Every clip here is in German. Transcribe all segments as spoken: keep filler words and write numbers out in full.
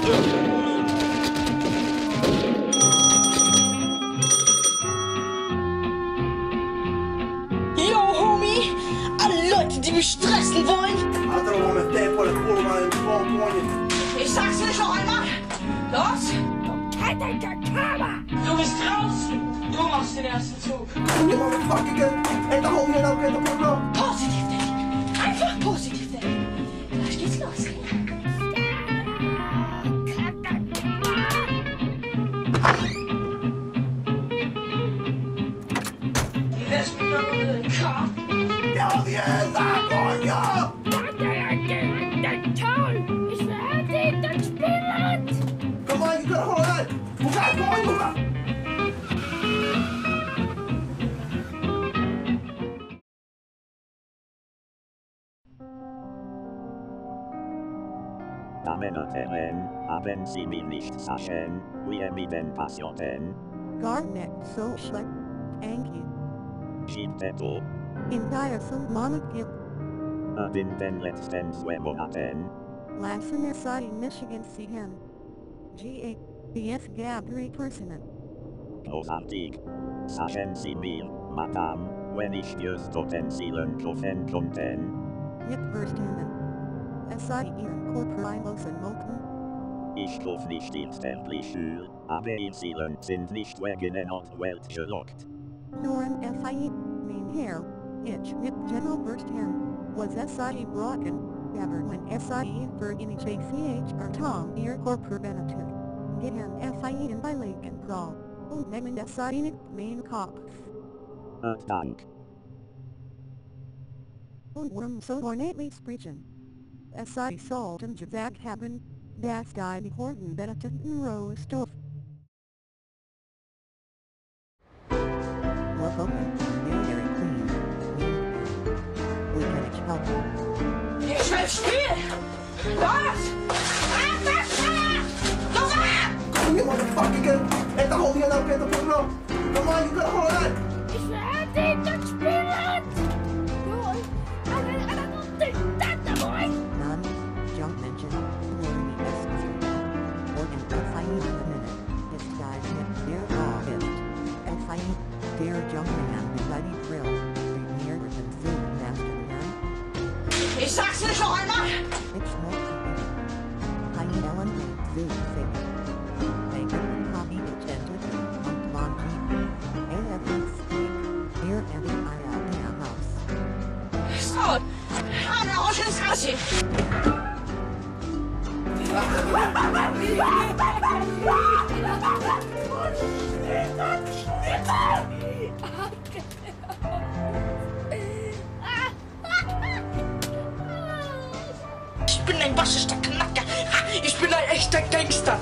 Die mich stressen wollen. Ich sag's nicht noch einmal. Los! Du bist draußen. Du machst den ersten Zug. Positiv denken. Einfach positiv denken. Gleich geht's los. Die lässt mich noch unter den Kopf. Ja, wie ist das, Coño? Ich werde den Spielland! Come on, you gotta hold on! Buka, Coño, buka! Damen und Herren, haben Sie mir nicht sagen, wie er mit den Patienten? Garnet so schlecht. Anki. Schiebt In Diason Monogip. in den letzten zwei Monaten. Lassen S I Michigan C N. G A. B S Gabri Personen. Großartig. Sagen Sie mir, Madame, wenn ich just Utensilien kaufen konnte. Mit Verstanden. S I Ihren Corporilos und Moken. Ich kauf nicht Sterbliche, aber Inseln sind nicht wegen einer Welt gelockt. Norm F I E. Mein Herr. Ich mit General Verstanden. Was S I E Brocken. Ever when S I E Bergini J C H R Tom Ear Corpor Benetton. Gehen F I E in bei Lake and Crawl. Und nehmen S I E nicht Main Kopf. Und Dank. Und warum so ornately sprechen? S I E sollten gesagt haben, dass die Horten Benetton Rohstoff. Look open, very clean. We can each help you. Ich will spielen! Los! Los ab! Coño, motherfucker! Esta jodida no que te pongo! Come on, you gotta hold on! Ich werde den Spielland! Nur einen anderen Diktator dabei! None, junk mention, glory essence. Or in F I E in a minute. This guy's hit dear August. F I E, dear junk man, bloody thrill. Premier with the food master man. Ich sag's nicht noch einmal! It's not to be. I E Ellen food thing. Make it copy attended. Monk Monty. A F F speak. Dear Andy I out in a house. So, Arme raus ins Gassi! Ich bin ein waschechter Knacker. Ich bin ein echter Gangster.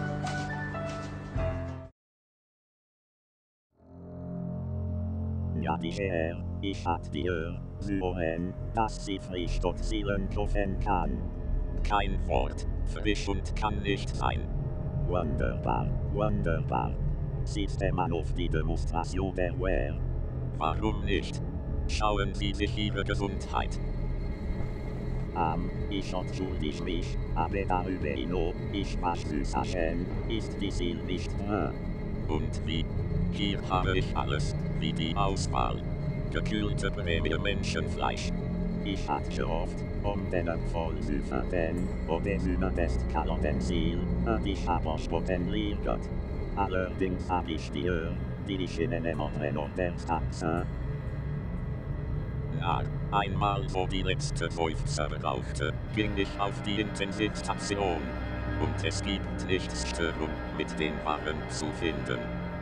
Ja, die Herr, ich hat dir hören, dass sie frisch Utensilien kaufen kann. Kein Wort, frisch und kann nicht sein. Wunderbar, wunderbar. Sieht der Mann auf die Demonstration der Wehr? Warum nicht? Schauen Sie sich Ihre Gesundheit. Um, ich entschuldige mich, aber darüber hinaus, ich was zu sagen, ist die Ziel nicht dran. Und wie? Hier habe ich alles, wie die Auswahl. Gekühlte Prämie-Menschenfleisch. Ich hatte gehofft, um den Erfolg zu verdienen, oder zumindest kalten Ziel, und ich habe spotten liefert. Allerdings habe ich dir, die ich in einem anderen Unterstanze. Ja, einmal wo die letzte Seufzer rauchte, ging ich auf die Intensivstation. Und es gibt nichts Störung, mit den Waren zu finden.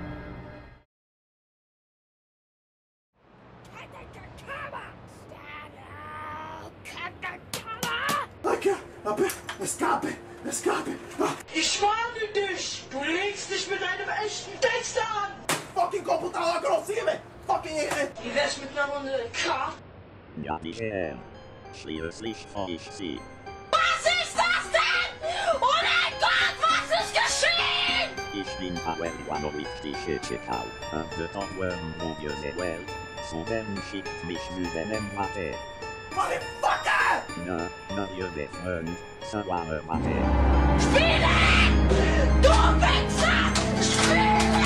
Like, aber, escape, escape! Ah, Ich warne dich! Du legst dich mit einem echten Gangster an! fucking computadora grossive! Fucking idiot! Wie wär's mit einer Runde K? Ja, die Herr. Schließlich vor ich sie. Was ist das denn? Oh mein Gott, was ist geschehen? Ich bin Power One with die Chichikau, und the top worm Mobile the Welt. So werden schickt mich zu den Empate. Motherfucker! Na, na, ihr Freund, so war er Mate. Spiele! Du Wichser! Spieler!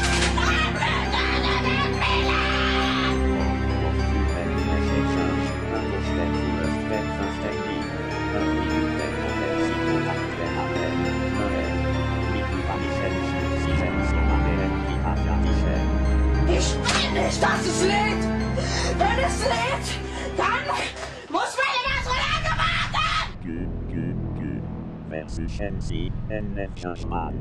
Ich will nicht, dass es lädt! Wenn es lädt, dann muss meine Gasolage warten! Gü, gü, gü. Versuchen Sie, N F mal.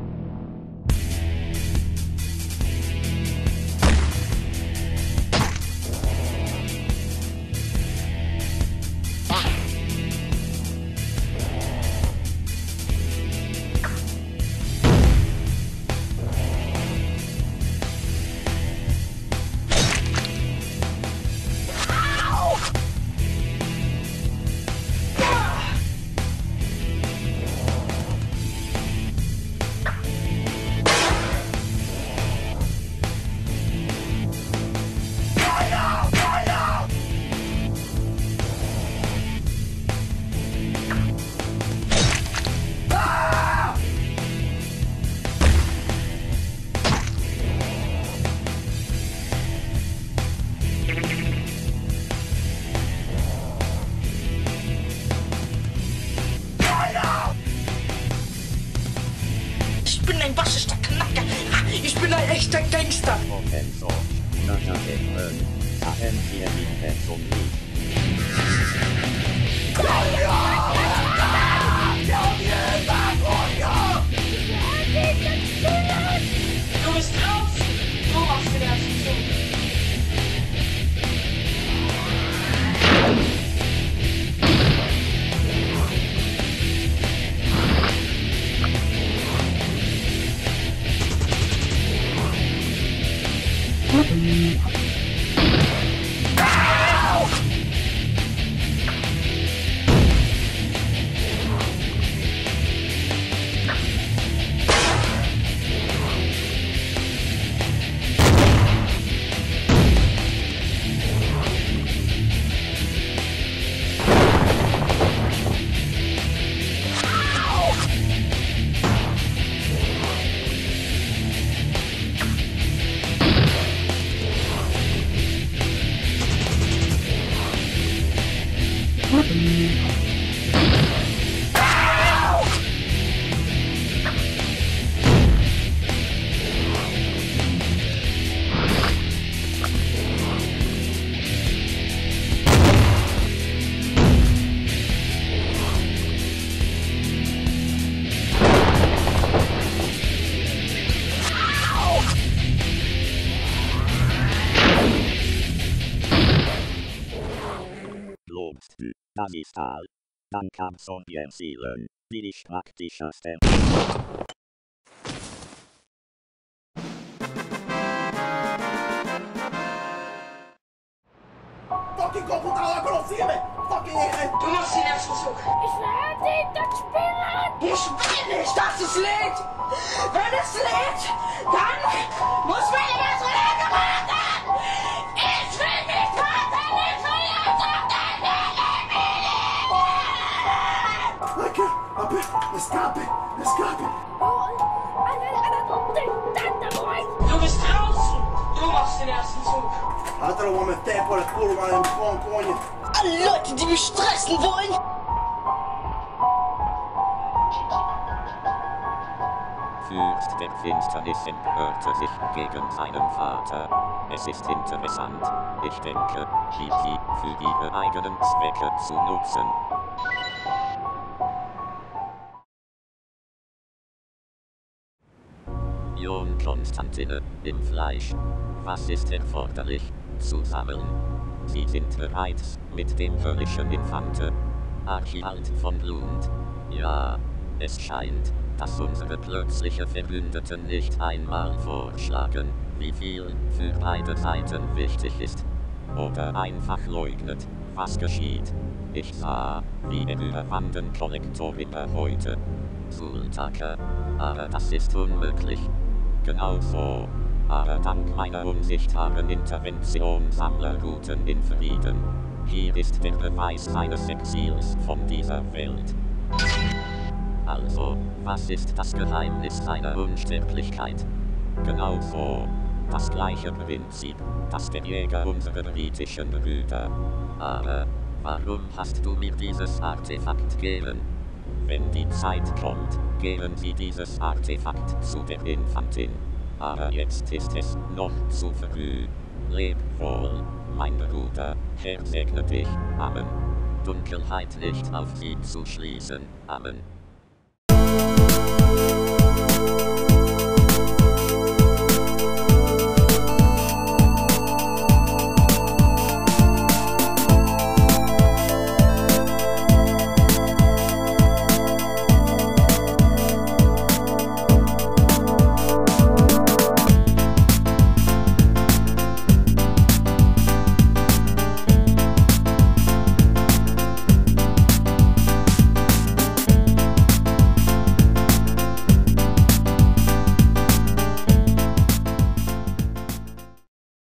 Ich bin ein waschechter Knacker. Ich bin ein echter Gangster. Offenso. Naja, Ehren. Sagen wir nicht persönlich. Du bist draußen. Du machst den ersten Zug. Lobst du, das ist all. Dann kam Sonnenseelen, die ich praktisch aus der Fucking computadora, consígueme! Fucking idiot! Du machst den ersten Zug. Ich werde das spielen! Ich will nicht, dass es lädt. Wenn es lädt, dann muss meine Gasolage warten. Ich will nicht warten. Ich will jetzt auf deine Ecco, vabbè, escape, escape! Du bist draußen. Du machst den ersten Zug. Altro uomo e tempo al culo, ma un po' un cogne! Alle Leute, die mich stressen wollen. Fürst der Finsternis empörte sich gegen seinen Vater. Es ist interessant, ich denke, Gigi für ihre eigenen Zwecke zu nutzen. Ion Konstantine, im Fleisch. Was ist erforderlich? Zu sammeln. Sie sind bereit, mit dem höllischen Infante. Archibald von Lund. Ja, es scheint, dass unsere plötzliche Verbündeten nicht einmal vorschlagen, wie viel für beide Seiten wichtig ist. Oder einfach leugnet, was geschieht. Ich sah, wie er überwanden Kollektor heute. Sultake. Aber das ist unmöglich. Genau so. Aber dank meiner unsichtbaren Intervention Sammler Guten in Frieden. Hier ist der Beweis seines Exils von dieser Welt. Also, was ist das Geheimnis seiner Unsterblichkeit? Genau so. Das gleiche Prinzip, das der Jäger unserer britischen Brüder. Aber, warum hast du mir dieses Artefakt gegeben? Wenn die Zeit kommt, geben sie dieses Artefakt zu der Infantin. Aber jetzt ist es noch zu früh. Leb wohl, mein Bruder, Herr segne dich, Amen. Dunkelheit nicht auf sie zu schließen, Amen.